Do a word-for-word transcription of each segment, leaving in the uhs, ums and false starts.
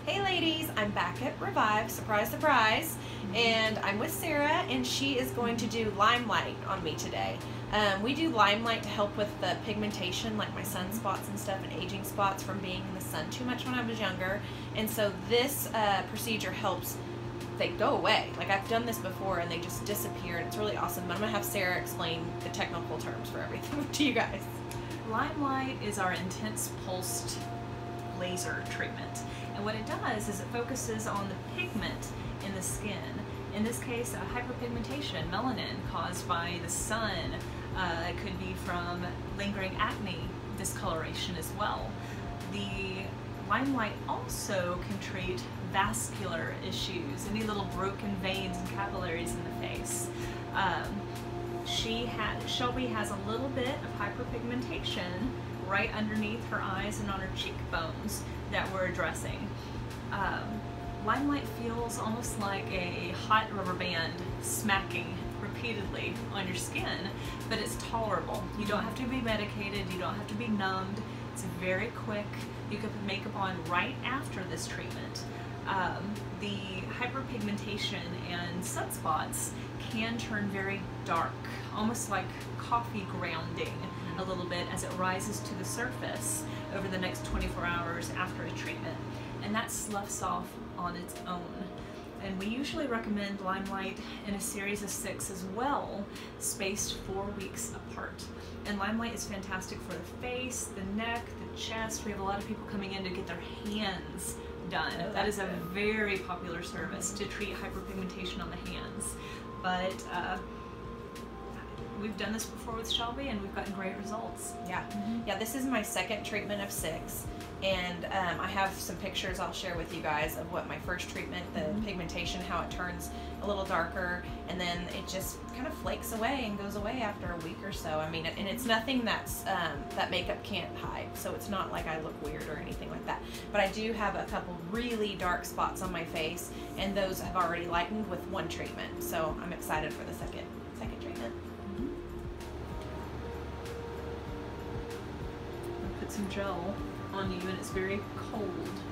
Hey ladies, I'm back at Revive, surprise, surprise, and I'm with Sarah, and she is going to do Limelight on me today. Um, we do Limelight to help with the pigmentation, like my sunspots and stuff, and aging spots from being in the sun too much when I was younger, and so this uh, procedure helps. They go away. Like, I've done this before and they just disappear, and it's really awesome. But I'm gonna have Sarah explain the technical terms for everything to you guys. Limelight is our intense pulsed laser treatment, and what it does is it focuses on the pigment in the skin. In this case, a hyperpigmentation, melanin caused by the sun. Uh, it could be from lingering acne discoloration as well. The Limelight also can treat vascular issues, any little broken veins and capillaries in the face. Um, she had, Shelby has a little bit of hyperpigmentation right underneath her eyes and on her cheekbones that we're addressing. Um, Limelight feels almost like a hot rubber band smacking repeatedly on your skin, but it's tolerable. You don't have to be medicated, you don't have to be numbed. It's very quick. You can put makeup on right after this treatment. Um, the hyperpigmentation and sunspots can turn very dark, almost like coffee grounding a little bit as it rises to the surface over the next twenty-four hours after a treatment. And that sloughs off on its own. And we usually recommend Limelight in a series of six as well, spaced four weeks apart. And Limelight is fantastic for the face, the neck, the chest. We have a lot of people coming in to get their hands done. Oh, that is a good. very popular service to treat hyperpigmentation on the hands. But uh, we've done this before with Shelby and we've gotten great results. Yeah, mm-hmm. yeah. This is my second treatment of six, and um, I have some pictures I'll share with you guys of what my first treatment, the mm-hmm. pigmentation, how it turns a little darker, and then it just kind of flakes away and goes away after a week or so. I mean, and it's nothing that's um, that makeup can't hide, so it's not like I look weird or anything like that. But I do have a couple really dark spots on my face, and those have already lightened with one treatment. So I'm excited for the second second treatment. Put some gel on you, and it's very cold.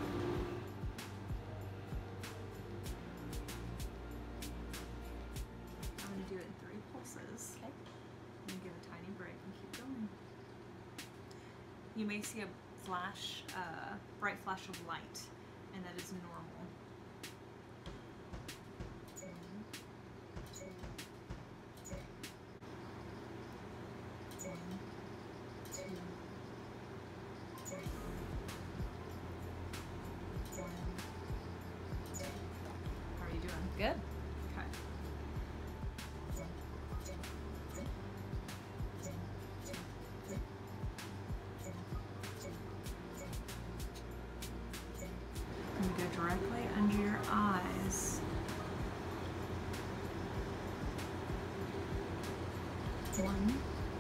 I'm going to do it in three pulses. Okay. I'm going to give a tiny break and keep going. You may see a flash, uh, bright flash of light, and that is normal. How are you doing? Good. Okay. I'm going to go directly under your eyes. One,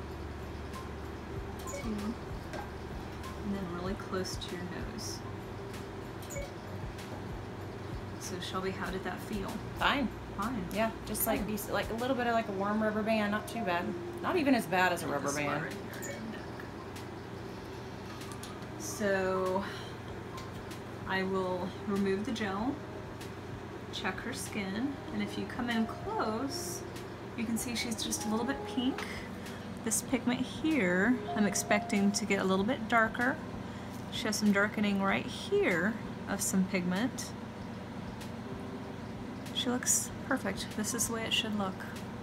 two, and then really close to your nose. So Shelby, how did that feel? Fine. Fine. Yeah, just like be like a little bit of like a warm rubber band, not too bad. Not even as bad as a rubber band. Right here. So I will remove the gel, check her skin, and if you come in close, you can see she's just a little bit pink. This pigment here, I'm expecting to get a little bit darker. She has some darkening right here of some pigment. She looks perfect. This is the way it should look.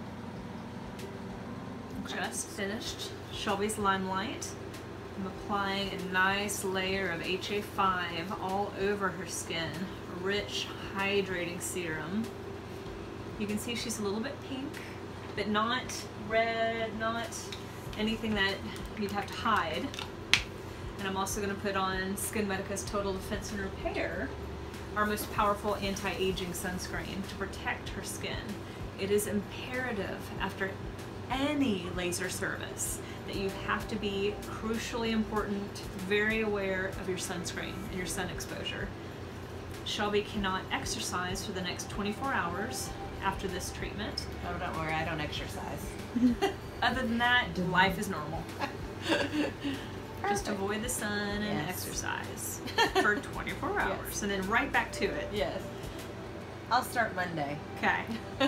Just finished Shelby's Limelight. I'm applying a nice layer of H A five all over her skin. A rich, hydrating serum. You can see she's a little bit pink, but not red, not anything that you'd have to hide. And I'm also going to put on SkinMedica's Total Defense and Repair, our most powerful anti-aging sunscreen to protect her skin. It is imperative after any laser service that you have to be crucially important, very aware of your sunscreen and your sun exposure. Shelby cannot exercise for the next twenty-four hours after this treatment. Oh, don't worry, I don't exercise. Other than that, life is normal. Just Perfect. avoid the sun and Yes. exercise for twenty-four hours, Yes. and then right back to it. Yes. I'll start Monday. Okay.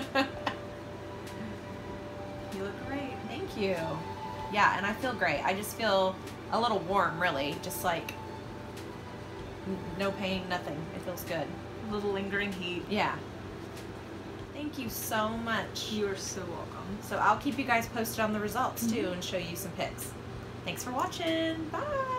You look great. Thank you. Yeah, and I feel great. I just feel a little warm, really. Just like n- no pain, nothing. It feels good. A little lingering heat. Yeah. Thank you so much. You are so welcome. So I'll keep you guys posted on the results too and show you some pics. Thanks for watching. Bye.